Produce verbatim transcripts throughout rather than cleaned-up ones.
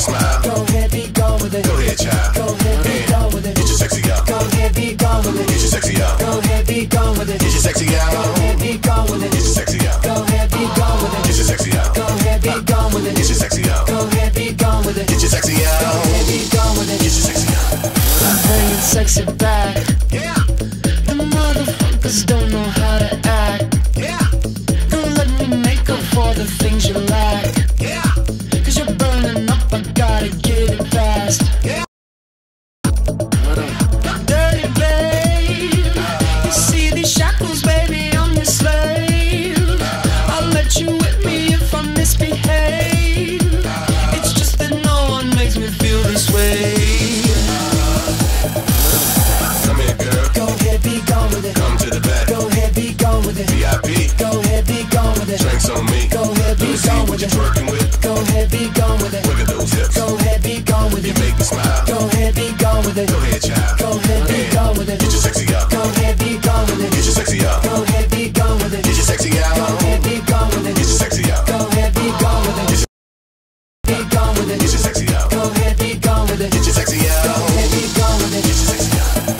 smile. Go ahead, be gone with it. Go ahead, child. Go ahead, be Yeah. gone with it. Get your sexy out. Go ahead, be gone with it. Get your sexy out. Go ahead, be gone with it. Get your sexy out. Go ahead, be gone with it. Get your sexy out. Go ahead, be gone with it. Get your sexy out. Go ahead, be gone with it. Get your sexy out. Go ahead, be gone with it. Get your sexy out. Go ahead, be gone with it. Get your sexy out. I'm bringing sexy back. Yeah. The motherfuckers don't know how to act. Yeah. Don't let me make up for the things you lack. Yeah. Cause you're burning up, I gotta get it fast. Yeah. Dirty babe, you see these shackles, baby, I'm your slave. I'll let you whip me if I misbehave. It's just that no one makes me feel this way. Come here, girl. Go ahead, be gone with it. Come to the back. Go ahead, be gone with it. V I P. Go ahead, be gone with it. Drinks on me. Go ahead, be Let me see gone what with you're it. twerking with. Go ahead, be gone with it. Look at those hips. Go ahead, be gone with You it. make me smile. Go ahead, be gone with it. Go ahead, child. Go ahead, be Yeah. gone with it. Get your sexy out. Go ahead, be gone with it. Get your sexy out. Go ahead, be gone with it. Get your sexy Go out. ahead, be gone with it. Get your sexy out. Go ahead, be gone with it. Be gone with it. Get your sexy out. Go ahead, be gone with it. Get your sexy out. Go ahead, be gone with it. Get your sexy out.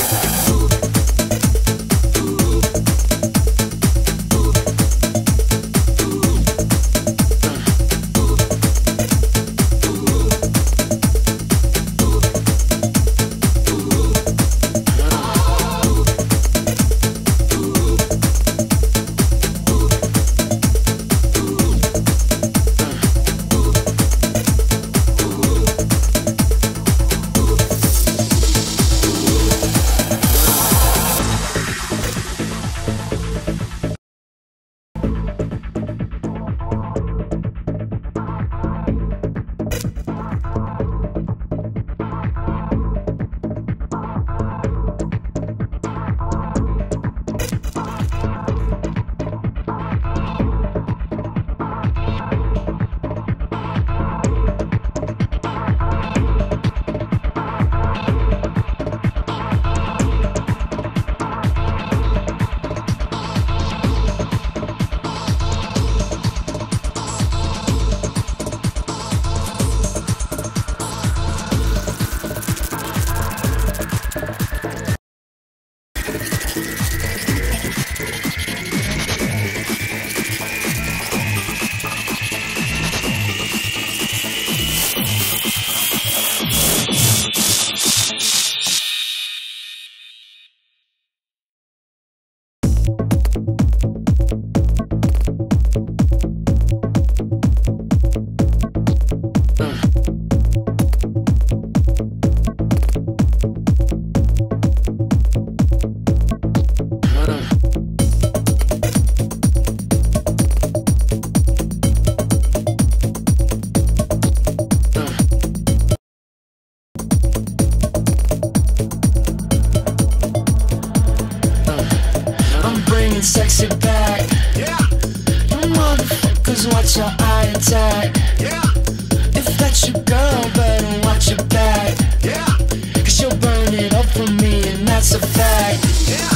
Sexy back. Yeah. You motherfuckers, watch your eye attack. Yeah. If that's your girl, better watch your back. Yeah. Cause she'll burn it up for me, and that's a fact. Yeah.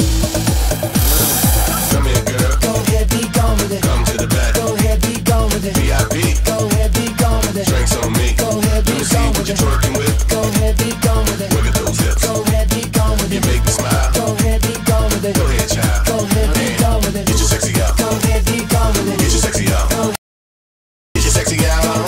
Come here, girl. Go ahead, be gone with it. Come to the back. Go ahead, be gone with it. V I P. Go ahead, be gone with it. Drinks on me. Go ahead, be Let me see gone what with you're it. twerking with. Go ahead, be gone with it. Look at those hips. Go ahead, be gone with You it. make me smile. Go ahead, be gone with it. Go ahead, child. Go ahead, be Yeah. gone with it. Get your sexy out. Go ahead, be gone with it. Get your sexy out. Go Get your sexy out.